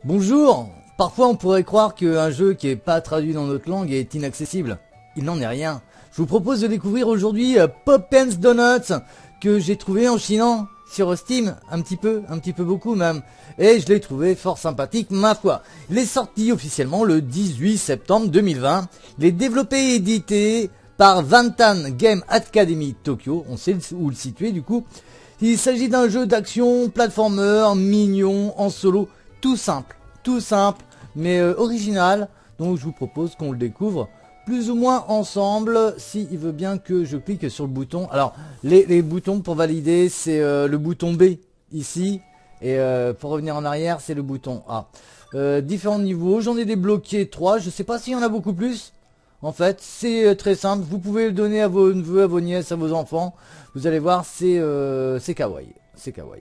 Bonjour. Parfois on pourrait croire qu'un jeu qui est pas traduit dans notre langue est inaccessible. Il n'en est rien. Je vous propose de découvrir aujourd'hui Pop'n's Donuts que j'ai trouvé en chinant sur Steam, un petit peu beaucoup même. Et je l'ai trouvé fort sympathique, ma foi. Il est sorti officiellement le 18 septembre 2020. Il est développé et édité par Vantan Game Academy Tokyo. On sait où le situer du coup. Il s'agit d'un jeu d'action, platformer, mignon, en solo, tout simple, mais original. Donc je vous propose qu'on le découvre plus ou moins ensemble, si il veut bien que je clique sur le bouton. Alors les boutons pour valider, c'est le bouton B ici, et pour revenir en arrière, c'est le bouton A. Différents niveaux, j'en ai débloqué 3, je sais pas s'il y en a beaucoup plus. En fait, c'est très simple, vous pouvez le donner à vos neveux, à vos nièces, à vos enfants. Vous allez voir, c'est kawaii, c'est kawaii.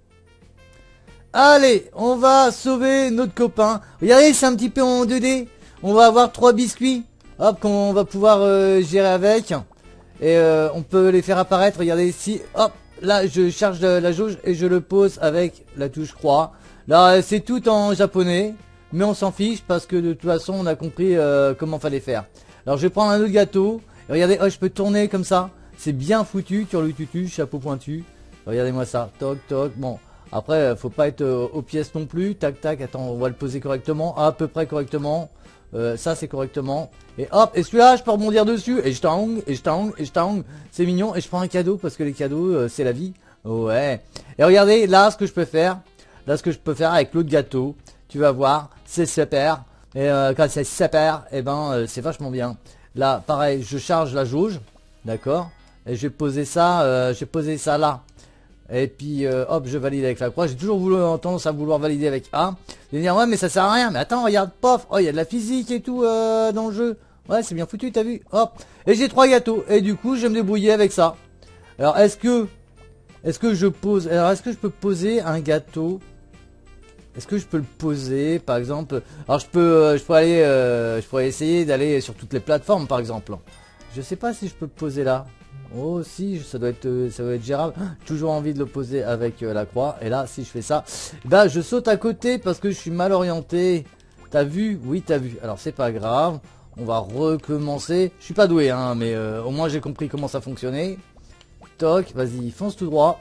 Allez, on va sauver notre copain. Regardez, c'est un petit peu en 2D. On va avoir 3 biscuits. Hop, qu'on va pouvoir gérer avec. Et on peut les faire apparaître. Regardez ici. Hop, là, je charge la jauge et je le pose avec la touche croix. Là, c'est tout en japonais. Mais on s'en fiche parce que de toute façon, on a compris comment fallait faire. Alors, je vais prendre un autre gâteau. Et regardez, oh, je peux tourner comme ça. C'est bien foutu. Turlututu, chapeau pointu. Regardez-moi ça. Toc, toc. Bon. Après, faut pas être aux pièces non plus. Tac, tac. Attends, on va le poser correctement. À peu près correctement. Ça, c'est correctement. Et hop. Et celui-là, je peux rebondir dessus. Et je t'ang, et je t'ang, et je t'ang. C'est mignon. Et je prends un cadeau parce que les cadeaux, c'est la vie. Ouais. Et regardez, là, ce que je peux faire. Là, ce que je peux faire avec l'autre gâteau. Tu vas voir. C'est super. Et quand c'est super, et ben, c'est vachement bien. Là, pareil, je charge la jauge. D'accord. Et je vais poser ça, là. Et puis hop, je valide avec la croix. J'ai toujours tendance à vouloir valider avec A. Et dire ouais mais ça sert à rien. Mais attends, regarde, pof. Oh, il y a de la physique et tout dans le jeu. Ouais, c'est bien foutu, t'as vu. Hop. Et j'ai 3 gâteaux. Et du coup, je vais me débrouiller avec ça. Alors est-ce que je pose. Alors est-ce que je peux poser un gâteau? Est-ce que je peux le poser par exemple? Alors je pourrais essayer d'aller sur toutes les plateformes par exemple. Je sais pas si je peux le poser là. Oh si, ça doit être gérable. Toujours envie de le poser avec la croix. Et là, si je fais ça, bah je saute à côté parce que je suis mal orienté. T'as vu? Oui, t'as vu. Alors c'est pas grave. On va recommencer. Je suis pas doué, hein, mais au moins j'ai compris comment ça fonctionnait. Toc, vas-y, fonce tout droit.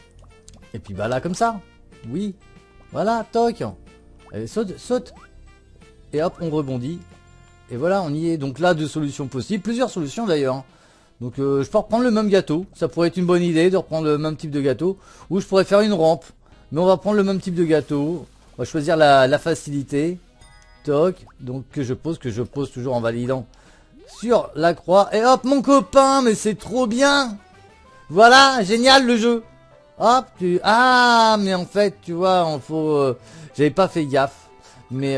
Et puis bah là comme ça. Oui. Voilà, toc. Allez, saute, saute. Et hop, on rebondit. Et voilà, on y est. Donc là, 2 solutions possibles. Plusieurs solutions d'ailleurs. Donc je peux reprendre le même gâteau. Ça pourrait être une bonne idée de reprendre le même type de gâteau. Ou je pourrais faire une rampe. Mais on va prendre le même type de gâteau. On va choisir la facilité. Toc. Donc que je pose toujours en validant sur la croix. Et hop, mon copain. Mais c'est trop bien. Voilà, génial le jeu. Hop, ah, mais en fait, tu vois, j'avais pas fait gaffe. Mais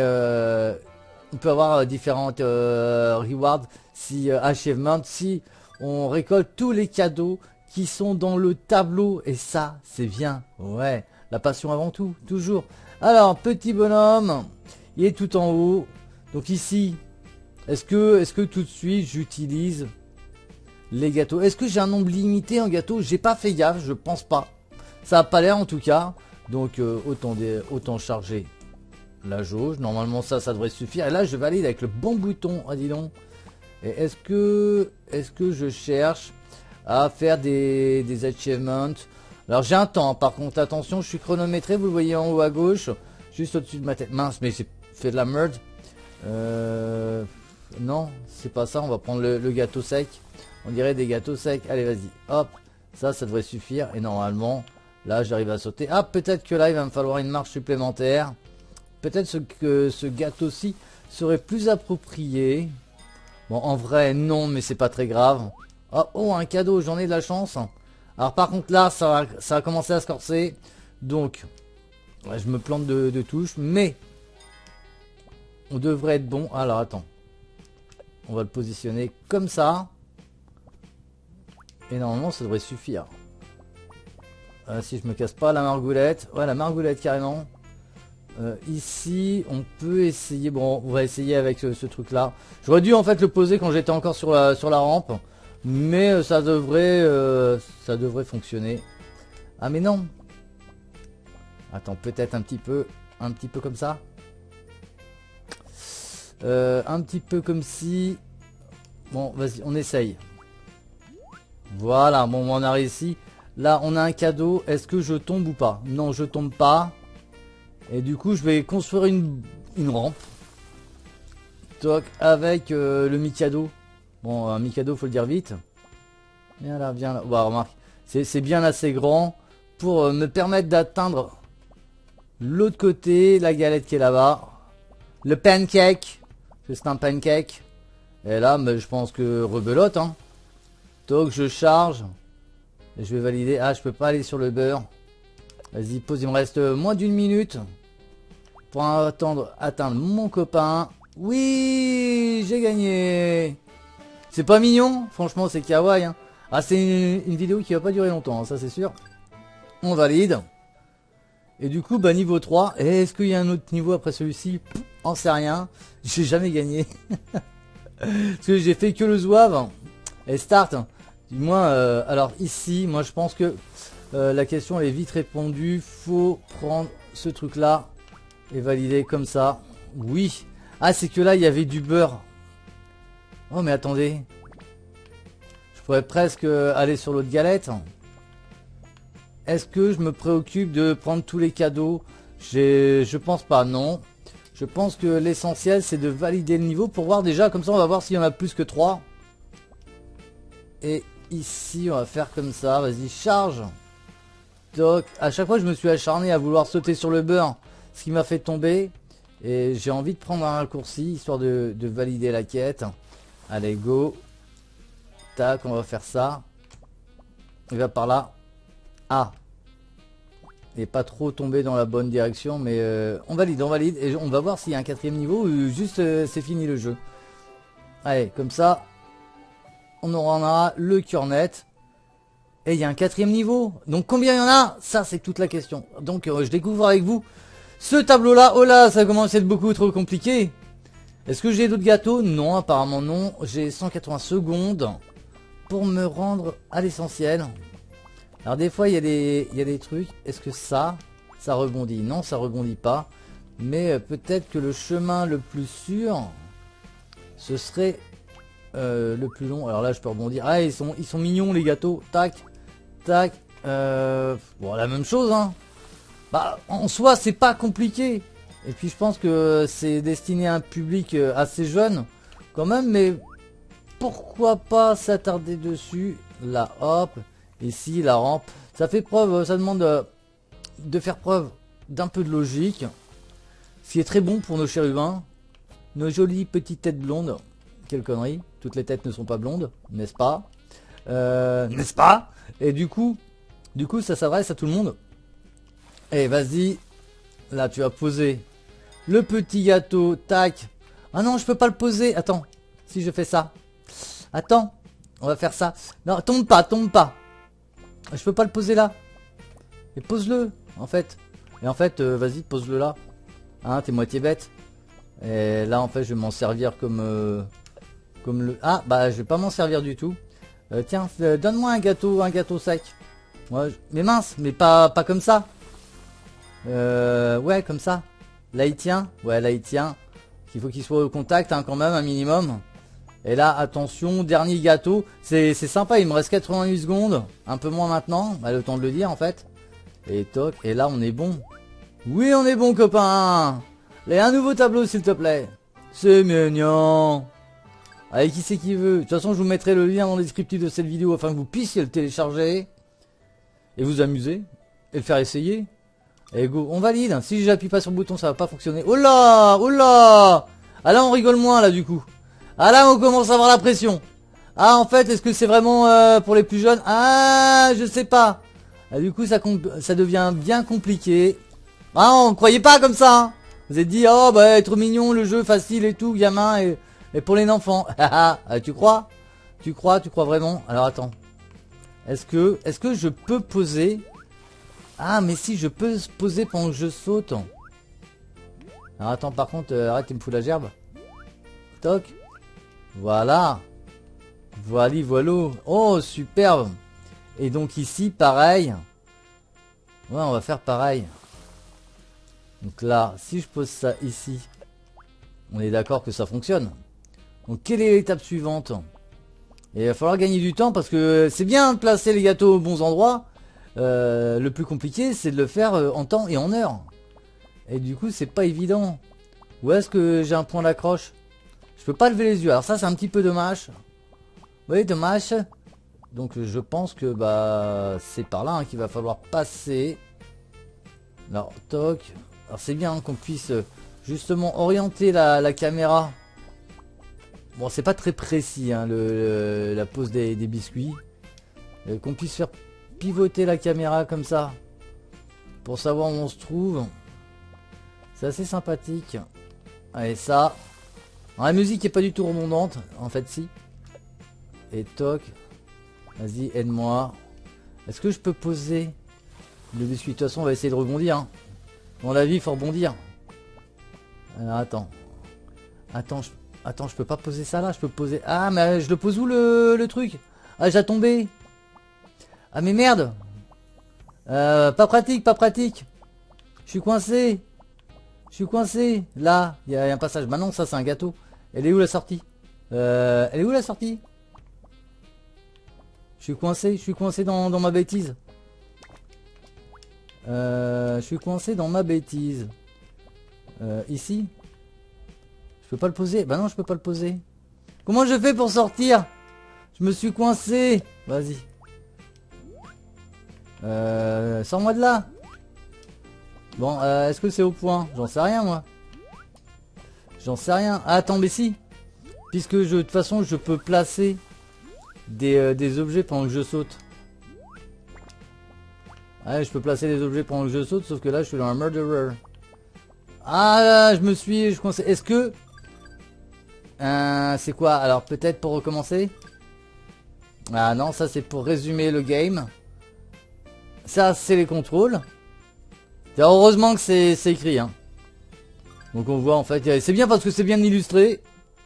on peut avoir différentes rewards. Si achievement, si on récolte tous les cadeaux qui sont dans le tableau. Et ça, c'est bien. Ouais, la passion avant tout, toujours. Alors, petit bonhomme, il est tout en haut. Donc ici, est-ce que tout de suite, j'utilise les gâteaux? Est-ce que j'ai un nombre limité en gâteaux? J'ai pas fait gaffe, je pense pas. Ça a pas l'air en tout cas. Donc, autant charger la jauge. Normalement, ça devrait suffire. Et là, je valide avec le bon bouton. Ah, dis donc. Et est-ce que je cherche à faire des achievements? Alors j'ai un temps, par contre attention, je suis chronométré, vous le voyez en haut à gauche, juste au-dessus de ma tête. Mince, mais j'ai fait de la merde. Non, c'est pas ça, on va prendre le gâteau sec. On dirait des gâteaux secs. Allez, vas-y, hop, ça devrait suffire. Et normalement, là j'arrive à sauter. Ah, peut-être que là il va me falloir une marche supplémentaire. Peut-être que ce gâteau-ci serait plus approprié. Bon, en vrai, non, mais c'est pas très grave. Oh, un cadeau, j'en ai de la chance. Alors, par contre, là, ça a commencé à se corser. Donc, ouais, je me plante de touche, mais on devrait être bon. Alors, attends. On va le positionner comme ça. Et normalement, ça devrait suffire. Si je me casse pas la margoulette. Ouais, la margoulette, carrément. Ici, on peut essayer. Bon, on va essayer avec ce truc-là. J'aurais dû en fait le poser quand j'étais encore sur la rampe, mais ça devrait fonctionner. Ah mais non. Attends, peut-être un petit peu comme ça. Un petit peu comme si... Bon, vas-y, on essaye. Voilà, bon, on a réussi. Là, on a un cadeau. Est-ce que je tombe ou pas? Non, je tombe pas. Et du coup, je vais construire une rampe. Toc, avec le Mikado. Bon, un Mikado, faut le dire vite. Viens là, viens là. Bah, remarque, c'est bien assez grand pour me permettre d'atteindre l'autre côté, la galette qui est là-bas. Le pancake. C'est un pancake. Et là, mais je pense que rebelote, hein. Donc, je charge. Et je vais valider. Ah, je peux pas aller sur le beurre. Vas-y, pose. Il me reste moins d'une minute pour atteindre mon copain. Oui, j'ai gagné. C'est pas mignon. Franchement, c'est kawaii, hein. Ah, c'est une vidéo qui va pas durer longtemps, hein, ça c'est sûr. On valide. Et du coup, bah niveau 3. Est-ce qu'il y a un autre niveau après celui-ci? On sait rien. J'ai jamais gagné. Parce que j'ai fait que le zouave. Et start. Du moins, alors ici, moi je pense que la question elle est vite répondue. Faut prendre ce truc là et valider comme ça. Oui. Ah, c'est que là il y avait du beurre. Oh mais attendez. Je pourrais presque aller sur l'autre galette. Est-ce que je me préoccupe de prendre tous les cadeaux? Je pense pas, non. Je pense que l'essentiel c'est de valider le niveau pour voir déjà, comme ça on va voir s'il y en a plus que 3. Et ici on va faire comme ça, vas-y charge. Donc à chaque fois je me suis acharné à vouloir sauter sur le beurre, ce qui m'a fait tomber. Et j'ai envie de prendre un raccourci histoire de valider la quête. Allez go. Tac, on va faire ça. Il va par là. Ah. Et pas trop tomber dans la bonne direction, mais on valide et on va voir s'il y a un 4e niveau ou juste c'est fini le jeu. Allez, comme ça on aura le cœur net. Et il y a un 4e niveau. Donc combien il y en a? Ça c'est toute la question. Donc je découvre avec vous ce tableau là. Oh là, ça commence à être beaucoup trop compliqué. Est-ce que j'ai d'autres gâteaux? Non, apparemment non. J'ai 180 secondes pour me rendre à l'essentiel. Alors des fois il y a des trucs. Est-ce que ça rebondit? Non, ça rebondit pas. Mais peut-être que le chemin le plus sûr, ce serait le plus long. Alors là je peux rebondir. Ah, ils sont mignons les gâteaux. Tac, tac. Bon, la même chose, hein. Bah en soi c'est pas compliqué. Et puis je pense que c'est destiné à un public assez jeune quand même. Mais pourquoi pas s'attarder dessus? Là, hop. Ici, la rampe. Ça fait preuve, ça demande de faire preuve d'un peu de logique. Ce qui est très bon pour nos chérubins. Nos jolies petites têtes blondes. Quelle connerie. Toutes les têtes ne sont pas blondes, n'est-ce pas? N'est-ce pas? Et du coup, ça s'adresse à tout le monde. Et vas-y. Là, tu vas poser le petit gâteau. Tac. Ah non, je peux pas le poser. Attends. Si je fais ça. Attends. On va faire ça. Non, tombe pas, tombe pas. Je peux pas le poser là. Et pose-le, en fait. Et en fait, vas-y, pose-le là. Hein, t'es moitié bête. Et là, en fait, je vais m'en servir comme le... Ah, bah, je vais pas m'en servir du tout. Tiens, donne-moi un gâteau sec. Ouais, mais mince, mais pas comme ça. Ouais, comme ça. Là, il tient. Ouais, là, il tient. Il faut qu'il soit au contact, hein, quand même, un minimum. Et là, attention, dernier gâteau. C'est sympa, il me reste 88 secondes. Un peu moins maintenant. Bah, le temps de le dire, en fait. Et toc. Et là, on est bon. Oui, on est bon, copain. Et un nouveau tableau, s'il te plaît. C'est mignon. Allez, qui c'est qui veut? De toute façon, je vous mettrai le lien dans le descriptif de cette vidéo afin que vous puissiez le télécharger. Et vous amuser. Et le faire essayer. Et go, on valide. Si j'appuie pas sur le bouton, ça va pas fonctionner. Oh là! Oh là! Ah là, on rigole moins, là, du coup. Ah là, on commence à avoir la pression. Ah, en fait, est-ce que c'est vraiment pour les plus jeunes? Ah, je sais pas. Ah, du coup, ça devient bien compliqué. Ah, on croyait pas comme ça, hein. Vous êtes dit, oh, bah, trop mignon, le jeu facile et tout, gamin, et pour les enfants. Ah, tu crois? Tu crois vraiment? Alors, attends. Est-ce que je peux poser? Ah, mais si, je peux poser pendant que je saute. Alors, attends, par contre, arrête, il me fout la gerbe. Toc. Voilà. Voilà. Oh, superbe. Et donc ici, pareil. Ouais, on va faire pareil. Donc là, si je pose ça ici. On est d'accord que ça fonctionne. Donc quelle est l'étape suivante? Et il va falloir gagner du temps parce que c'est bien de placer les gâteaux aux bons endroits. Le plus compliqué c'est de le faire en temps et en heure. Et du coup c'est pas évident. Où est-ce que j'ai un point d'accroche? Je peux pas lever les yeux. Alors ça c'est un petit peu dommage. Oui, dommage. Donc je pense que bah c'est par là qu'il va falloir passer. Alors toc. Alors c'est bien qu'on puisse justement orienter la caméra. Bon c'est pas très précis hein, la pose des biscuits. Qu'on puisse faire pivoter la caméra comme ça. Pour savoir où on se trouve. C'est assez sympathique. Allez ça. Alors, la musique est pas du tout remontante. En fait si. Et toc. Vas-y aide-moi. Est-ce que je peux poser le biscuit? De toute façon on va essayer de rebondir. Hein. Dans la vie il faut rebondir. Alors attends. Attends, je peux pas poser ça là. Je peux poser... Ah mais je le pose où le truc? Ah j'ai tombé. Ah mais merde. Pas pratique, pas pratique. Je suis coincé. Je suis coincé. Là, il y a un passage. Bah non, ça c'est un gâteau. Elle est où la sortie? Elle est où la sortie? Je suis coincé dans ma bêtise. Je suis coincé dans ma bêtise. Ici? Je peux pas le poser. Bah non, je peux pas le poser. Comment je fais pour sortir? Je me suis coincé. Vas-y. Sors-moi de là. Bon, est-ce que c'est au point? J'en sais rien moi. J'en sais rien. Ah, attends, mais si. Puisque de toute façon je peux placer des objets pendant que je saute. Ouais, je peux placer des objets pendant que je saute, sauf que là je suis dans un murderer. Ah là, je coincé. Est-ce que... c'est quoi? Alors peut-être pour recommencer? Ah non, ça c'est pour résumer le game. Ça c'est les contrôles. Heureusement que c'est écrit hein. Donc on voit en fait, c'est bien parce que c'est bien illustré.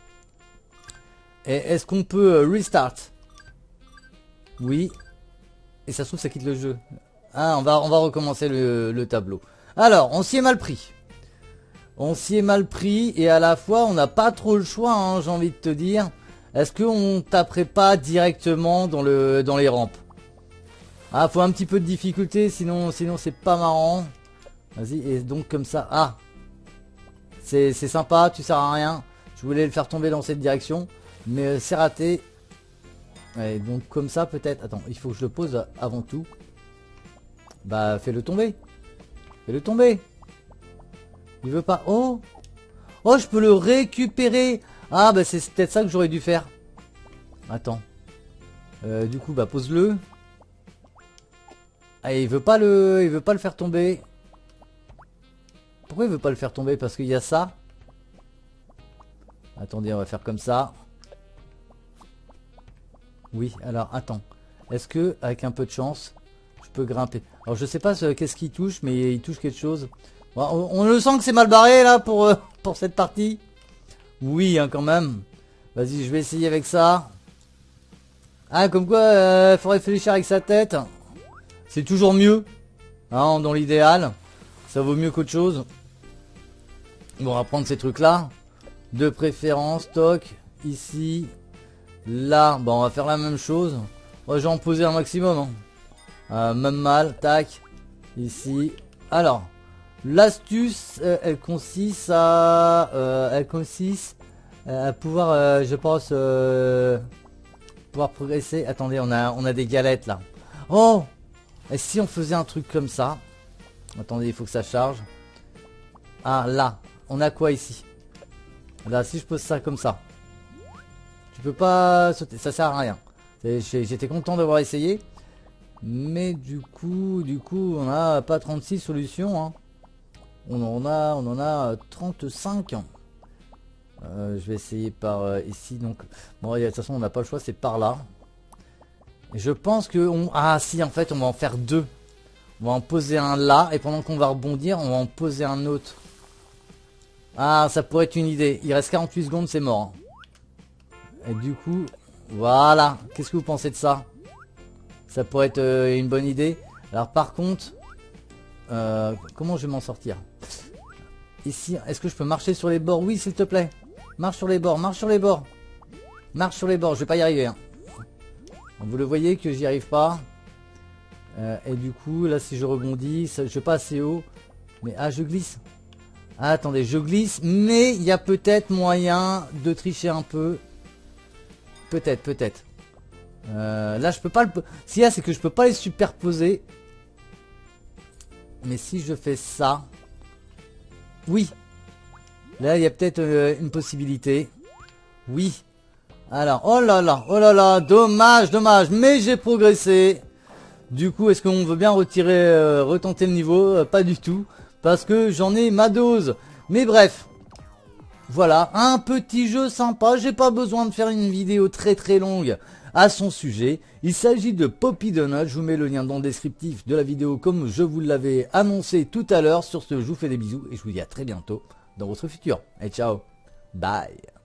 Et est-ce qu'on peut restart? Oui. Et ça se trouve ça quitte le jeu. Ah on va recommencer le tableau. Alors on s'y est mal pris. On s'y est mal pris et à la fois on n'a pas trop le choix hein, j'ai envie de te dire. Est-ce qu'on taperait pas directement dans les rampes? Ah faut un petit peu de difficulté sinon c'est pas marrant. Vas-y et donc comme ça. Ah c'est sympa, tu sers à rien. Je voulais le faire tomber dans cette direction. Mais c'est raté. Et donc comme ça peut-être. Attends, il faut que je le pose avant tout. Bah fais-le tomber. Fais-le tomber. Il veut pas. Oh. Oh je peux le récupérer. Ah bah c'est peut-être ça que j'aurais dû faire. Attends. Du coup bah pose-le. Ah il veut pas le faire tomber. Pourquoi il veut pas le faire tomber? Parce qu'il y a ça. Attendez, on va faire comme ça. Oui, alors attends. Est-ce que avec un peu de chance, je peux grimper? Alors je sais pas qu'est-ce qu'il touche, mais il touche quelque chose. Bon, on le sent que c'est mal barré là pour cette partie. Oui, hein, quand même. Vas-y, je vais essayer avec ça. Ah, comme quoi, faut réfléchir avec sa tête. C'est toujours mieux. Hein, dans l'idéal. Ça vaut mieux qu'autre chose. Bon, on va prendre ces trucs-là. De préférence, toc. Ici. Là, bon, on va faire la même chose. Moi, je vais en poser un maximum. Hein. Même mal, tac. Ici. Alors, l'astuce, elle consiste à pouvoir, je pense, pouvoir progresser. Attendez, on a des galettes là. Oh, et si on faisait un truc comme ça? Attendez, il faut que ça charge. Ah, là, on a quoi ici? Là, si je pose ça comme ça. Tu peux pas sauter, ça sert à rien. J'étais content d'avoir essayé. Mais du coup, on n'a pas 36 solutions. Hein. On en a 35. Je vais essayer par ici. Donc, bon, de toute façon, on n'a pas le choix, c'est par là. Et je pense que... Ah si, en fait, on va en faire deux. On va en poser un là. Et pendant qu'on va rebondir, on va en poser un autre. Ah, ça pourrait être une idée. Il reste 48 secondes, c'est mort. Et du coup, voilà. Qu'est-ce que vous pensez de ça? Ça pourrait être une bonne idée. Alors par contre, comment je vais m'en sortir? ici, est-ce que je peux marcher sur les bords? Oui, s'il te plaît. Marche sur les bords, marche sur les bords. Marche sur les bords, je vais pas y arriver. Hein. Vous le voyez que j'y arrive pas. Et du coup, là, si je rebondis, ça, je suis pas assez haut. Mais, ah, je glisse. Ah, attendez, je glisse. Mais il y a peut-être moyen de tricher un peu. Peut-être, peut-être. Là, je peux pas le... Ce qu'il y a, c'est que je peux pas les superposer. Mais si je fais ça... Oui. Là, il y a peut-être une possibilité. Oui. Alors, oh là là, dommage, dommage. Mais j'ai progressé. Du coup, est-ce qu'on veut bien retirer, retenter le niveau? Pas du tout. Parce que j'en ai ma dose. Mais bref. Voilà, un petit jeu sympa. J'ai pas besoin de faire une vidéo très très longue à son sujet. Il s'agit de Poppy Donut. Je vous mets le lien dans le descriptif de la vidéo comme je vous l'avais annoncé tout à l'heure. Sur ce, je vous fais des bisous et je vous dis à très bientôt dans votre futur. Et ciao. Bye.